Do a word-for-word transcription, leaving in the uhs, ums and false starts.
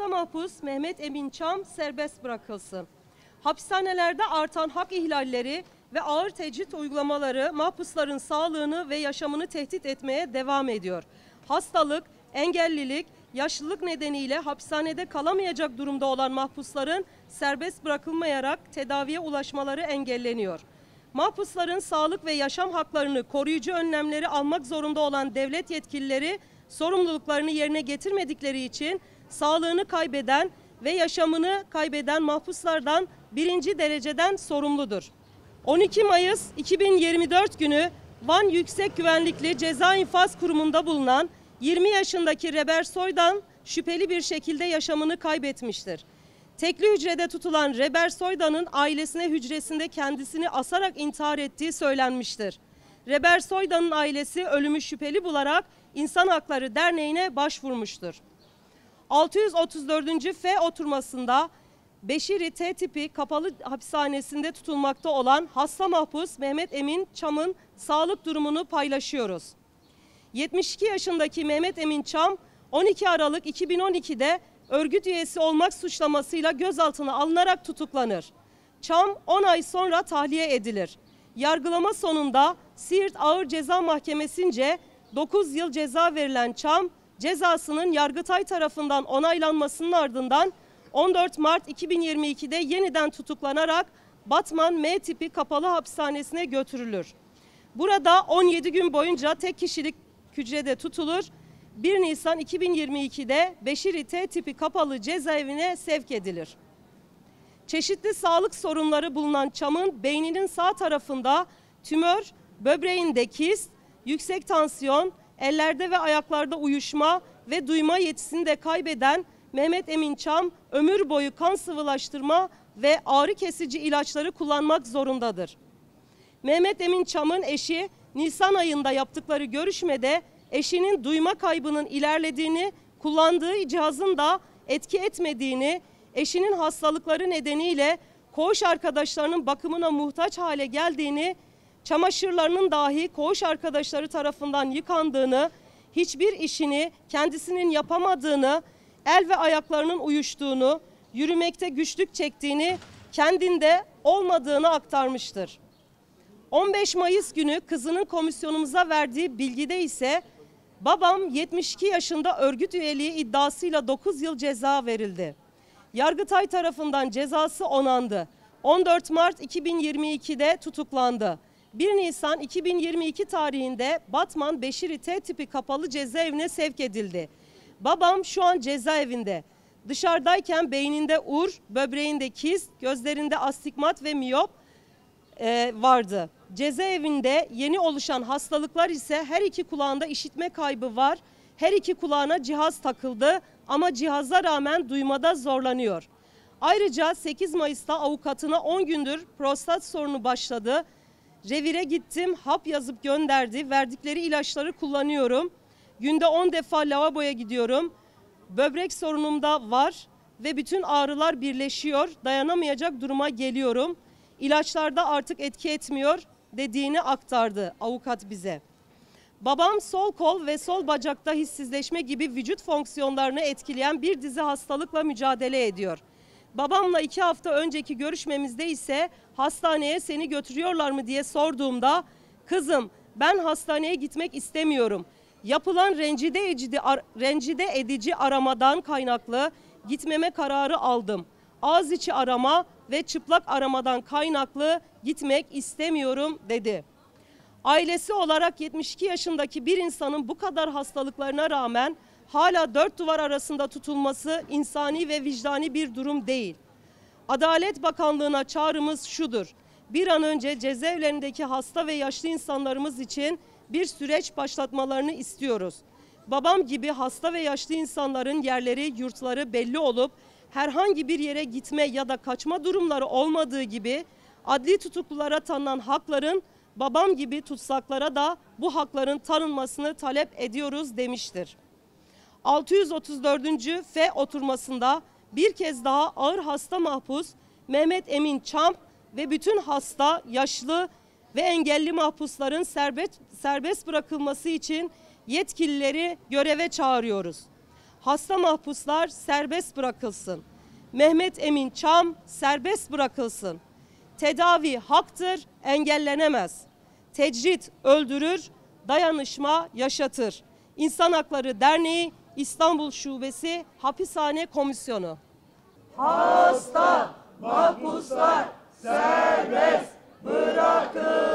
Hasta mahpus Mehmet Emin Çam serbest bırakılsın. Hapishanelerde artan hak ihlalleri ve ağır tecrit uygulamaları mahpusların sağlığını ve yaşamını tehdit etmeye devam ediyor. Hastalık, engellilik, yaşlılık nedeniyle hapishanede kalamayacak durumda olan mahpusların serbest bırakılmayarak tedaviye ulaşmaları engelleniyor. Mahpusların sağlık ve yaşam haklarını koruyucu önlemleri almak zorunda olan devlet yetkilileri sorumluluklarını yerine getirmedikleri için sağlığını kaybeden ve yaşamını kaybeden mahpuslardan birinci dereceden sorumludur. on iki Mayıs iki bin yirmi dört günü Van Yüksek Güvenlikli Ceza İnfaz Kurumu'nda bulunan yirmi yaşındaki Reber Soydan şüpheli bir şekilde yaşamını kaybetmiştir. Tekli hücrede tutulan Reber Soydan'ın ailesine hücresinde kendisini asarak intihar ettiği söylenmiştir. Reber Soydan'ın ailesi ölümü şüpheli bularak İnsan Hakları Derneği'ne başvurmuştur. altı yüz otuz dördüncü F oturmasında Beşiri T tipi kapalı hapishanesinde tutulmakta olan hasta mahpus Mehmet Emin Çam'ın sağlık durumunu paylaşıyoruz. yetmiş iki yaşındaki Mehmet Emin Çam on iki Aralık iki bin on iki'de örgüt üyesi olmak suçlamasıyla gözaltına alınarak tutuklanır. Çam on ay sonra tahliye edilir. Yargılama sonunda Siirt Ağır Ceza Mahkemesi'nce dokuz yıl ceza verilen Çam, cezasının Yargıtay tarafından onaylanmasının ardından on dört Mart iki bin yirmi iki'de yeniden tutuklanarak Batman M tipi kapalı hapishanesine götürülür. Burada on yedi gün boyunca tek kişilik hücrede tutulur. bir Nisan iki bin yirmi iki'de Beşiri T tipi kapalı cezaevine sevk edilir. Çeşitli sağlık sorunları bulunan Çam'ın beyninin sağ tarafında tümör, böbreğinde kist, yüksek tansiyon, ellerde ve ayaklarda uyuşma ve duyma yetisini de kaybeden Mehmet Emin Çam ömür boyu kan sıvılaştırma ve ağrı kesici ilaçları kullanmak zorundadır. Mehmet Emin Çam'ın eşi Nisan ayında yaptıkları görüşmede eşinin duyma kaybının ilerlediğini, kullandığı cihazın da etki etmediğini, eşinin hastalıkları nedeniyle koğuş arkadaşlarının bakımına muhtaç hale geldiğini, çamaşırlarının dahi koğuş arkadaşları tarafından yıkandığını, hiçbir işini kendisinin yapamadığını, el ve ayaklarının uyuştuğunu, yürümekte güçlük çektiğini, kendinde olmadığını aktarmıştır. on beş Mayıs günü kızının komisyonumuza verdiği bilgide ise babam yetmiş iki yaşında örgüt üyeliği iddiasıyla dokuz yıl ceza verildi. Yargıtay tarafından cezası onandı. on dört Mart iki bin yirmi iki'de tutuklandı. bir Nisan iki bin yirmi iki tarihinde Batman Beşiri T tipi kapalı cezaevine sevk edildi. Babam şu an cezaevinde. Dışarıdayken beyninde ur, böbreğinde kist, gözlerinde astigmat ve miyop e, vardı. Cezaevinde yeni oluşan hastalıklar ise her iki kulağında işitme kaybı var. Her iki kulağına cihaz takıldı ama cihaza rağmen duymada zorlanıyor. Ayrıca sekiz Mayıs'ta avukatına on gündür prostat sorunu başladı. Revire gittim, hap yazıp gönderdi. Verdikleri ilaçları kullanıyorum. Günde on defa lavaboya gidiyorum. Böbrek sorunum da var ve bütün ağrılar birleşiyor. Dayanamayacak duruma geliyorum. İlaçlarda artık etki etmiyor dediğini aktardı avukat bize. Babam sol kol ve sol bacakta hissizleşme gibi vücut fonksiyonlarını etkileyen bir dizi hastalıkla mücadele ediyor. Babamla iki hafta önceki görüşmemizde ise hastaneye seni götürüyorlar mı diye sorduğumda kızım ben hastaneye gitmek istemiyorum. Yapılan rencide edici, rencide edici aramadan kaynaklı gitmeme kararı aldım. Ağız içi arama ve çıplak aramadan kaynaklı gitmek istemiyorum dedi. Ailesi olarak yetmiş iki yaşındaki bir insanın bu kadar hastalıklarına rağmen hala dört duvar arasında tutulması insani ve vicdani bir durum değil. Adalet Bakanlığı'na çağrımız şudur. Bir an önce cezaevlerindeki hasta ve yaşlı insanlarımız için bir süreç başlatmalarını istiyoruz. Babam gibi hasta ve yaşlı insanların yerleri, yurtları belli olup herhangi bir yere gitme ya da kaçma durumları olmadığı gibi adli tutuklulara tanınan hakların babam gibi tutsaklara da bu hakların tanınmasını talep ediyoruz demiştir. altı yüz otuz dördüncü F oturmasında bir kez daha ağır hasta mahpus Mehmet Emin Çam ve bütün hasta, yaşlı ve engelli mahpusların serbest, serbest bırakılması için yetkilileri göreve çağırıyoruz. Hasta mahpuslar serbest bırakılsın. Mehmet Emin Çam serbest bırakılsın. Tedavi haktır, engellenemez. Tecrit öldürür, dayanışma yaşatır. İnsan Hakları Derneği İstanbul Şubesi Hapishane Komisyonu. Hasta mahpuslar serbest bırakılsın.